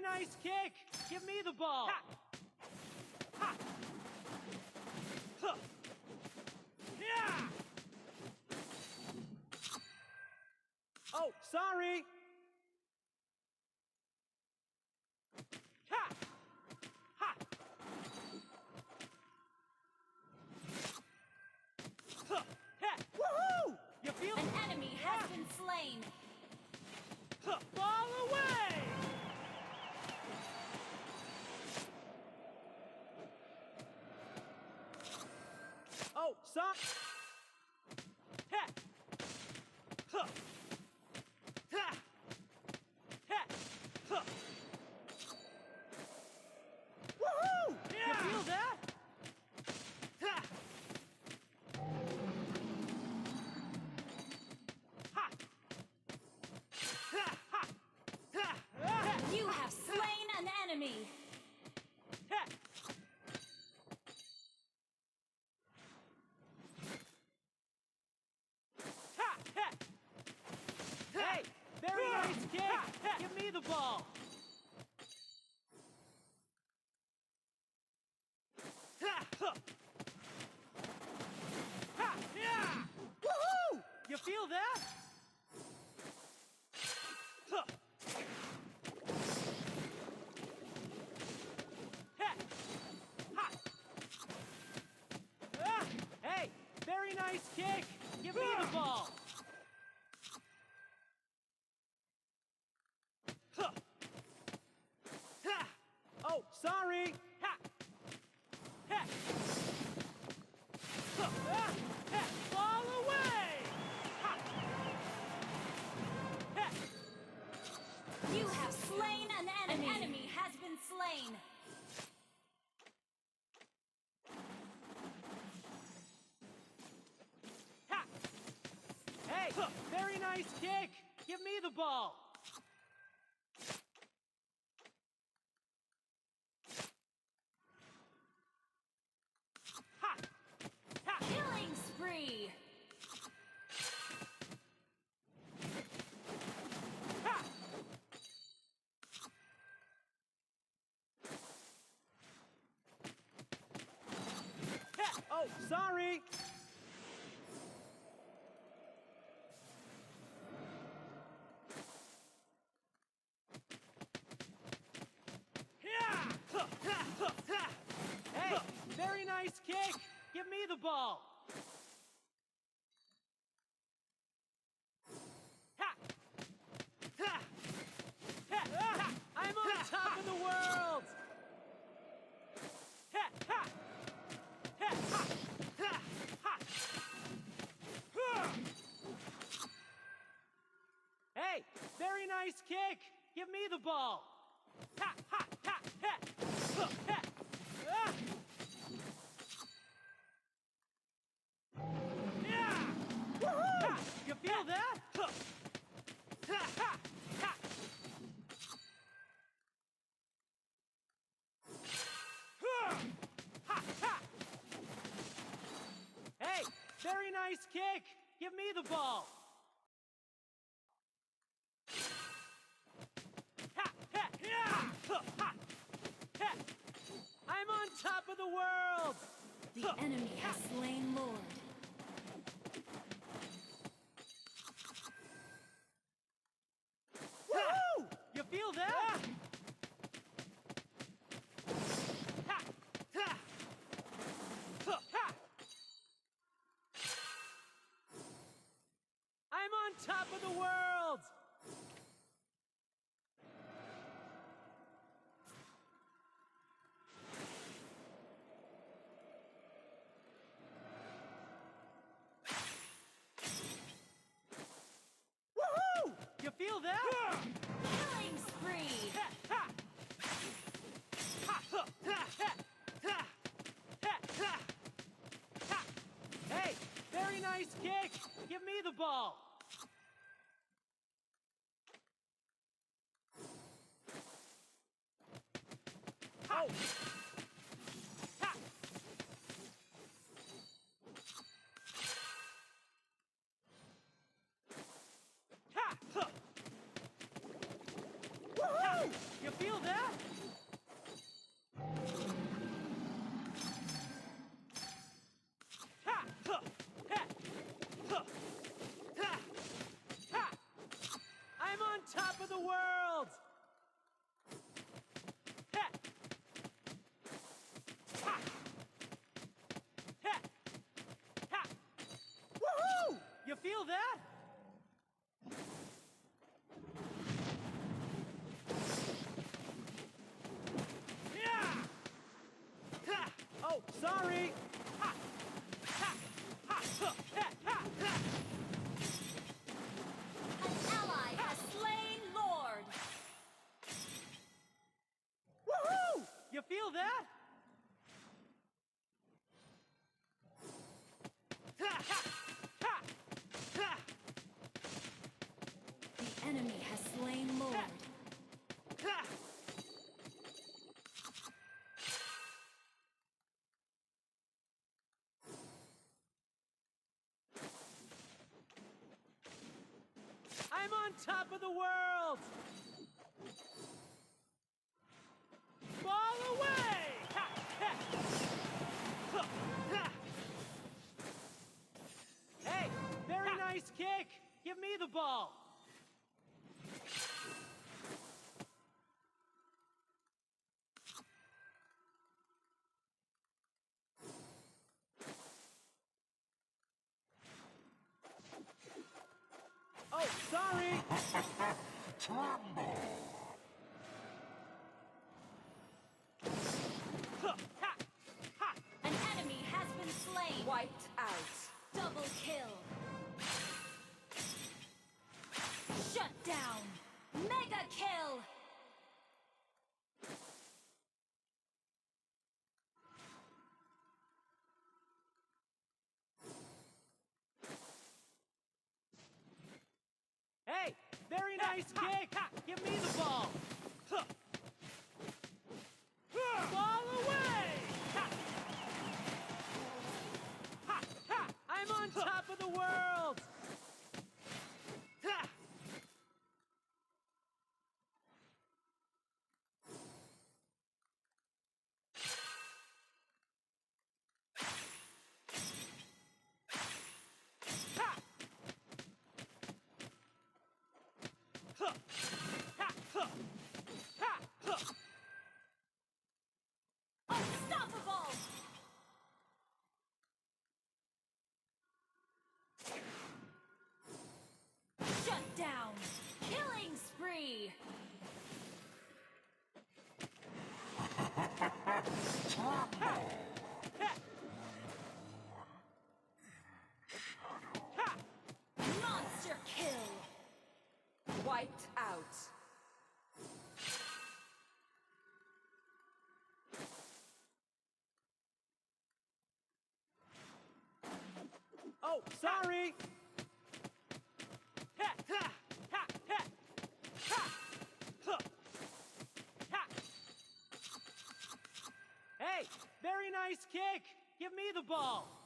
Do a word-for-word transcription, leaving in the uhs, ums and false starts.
nice kick! Give me the ball! Ha! Ha! Huh. Yeah! Oh, sorry! Ha! Ha! Huh. Ha! Woohoo! You feel An enemy has been slain. Huh. Ball away! Oh, sorry! Ha! Huh. Ha! Ha! Huh. Woohoo! Yeah! You feel that? Ha! Ha! Ha! Ha! Ha! Ha! You have slain an enemy. Ha! Ha! Ha! Hey! Very nice kick! Give me the ball! Ha! Huh. Ha! Yeah! Woohoo! You feel that? Huh. Ha! Ha! Ah! Hey! Very nice kick! Give me the ball! Huh. Ha! Oh, sorry! Ha! Ha! Huh. Ah! Ha! Ball away! Ha! Ha! You have slain an enemy. An enemy has been slain. Ha! Hey! Huh. Very nice kick! Give me the ball! Ha! Ha! Killing spree. Ha! Ha! Oh, sorry! Yeah! Huh. Ha! Huh. Ha! Hey! Very nice kick! Give me the ball! Ha! Ha! Ha! Ha! I'm on top of the world! Ha! Ha! Ha! Ha! Ha! Ha! Huh. Hey! Very nice kick! Give me the ball! Ha! Ha! Ha! Ha! Huh. Ha! Ah! Yeah! Woohoo! Ha! You feel that? Huh. Ha! Ha! Ha! Huh. Ha! Ha! Hey! Very nice kick! Give me the ball! Ha! Ha! Yeah! Huh. Ha! Ha! I'm on top of the world! The enemy has slain Lord. Woo! You feel that? Ha! Ha! Huh. Ha! I'm on top of the world! Woohoo! You feel that? Killing spree. Ha! Ha! Ha! Huh. Ha! Ha! Ha! Ha! Ha! Ha! Hey! Very nice kick! Give me the ball! Oh! Ha! Ha! Huh. Woohoo! You feel that? Ha! Huh! Ha! Huh! Ha! Ha! I'm on top of the world! Ha! Ha! Ha! Ha! Woohoo! You feel that? Yeah! Ha! Oh, sorry! Ha! Ha! Ha! Huh! Ha! Ha! Ha! An ally has slain Lord. Woohoo! You feel that? Ha! Ha! Ha! Ha! The enemy has slain Lord. Ha! I'm on top of the world! Ball away! Ha! Ha! Huh! Ha! Hey, very nice kick! Give me the ball! Oh, sorry! Huh! Ha! Ha! An enemy has been slain. Wiped out. Double kill. Shut down. Mega kill. Hey, very nice kick! Ha! Give me the ball! Huh! Ball away! Ha! Ha! Ha! I'm on top of the world! Ha! Ha! Huh! Ha! Huh! Ha! Huh! Unstoppable. Shut down. Killing spree. Ha! Ha! Monster kill. Wiped out. Oh, sorry! Ha! Ha! Ha! Ha! Ha! Huh! Ha! Hey, very nice kick! Give me the ball!